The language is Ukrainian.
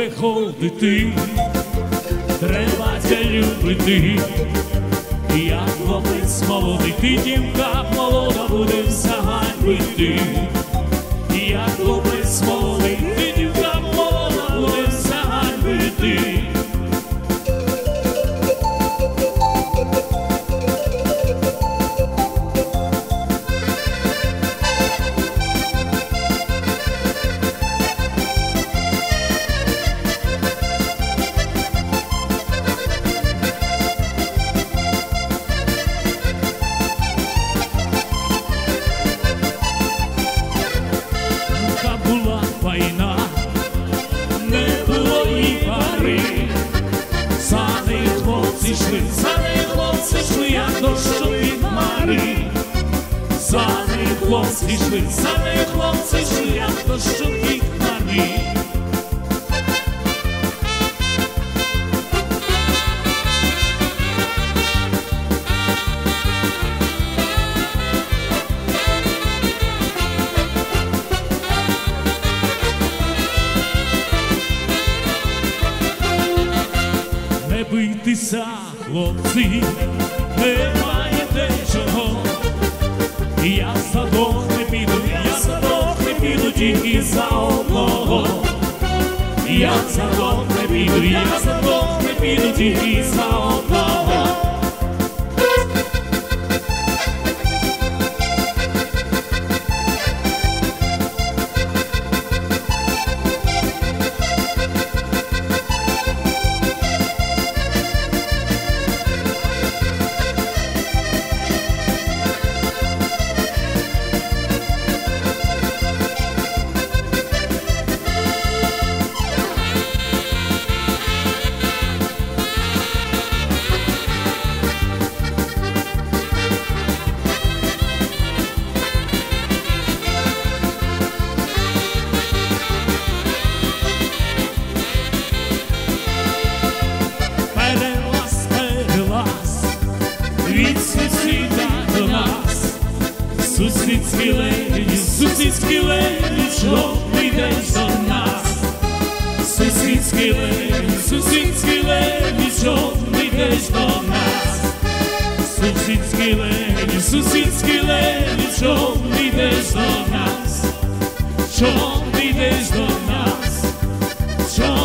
виходити, треба ця любити. Як хлопець молодий, ти дівка молода, будемся ганьбити. Як хлопець молодий, ти дівка молода, будемся ганьбити. За нею хлопці йшли, як дощові хмари. За нею хлопці йшли, за нею хлопці йшли, як дощові хмари. Не бийтеся, хлопці, не маєте чого. Я за двох не піду, я за двох не піду, тільки за одного. Я за двох не піду, я за двох не піду, тільки за одного. Від сусіда до нас, сусідські лені, що прийдеш до нас. Сусідські лені, що прийдеш до нас. Сусідські лені, що прийдеш до нас. Що прийдеш до нас, що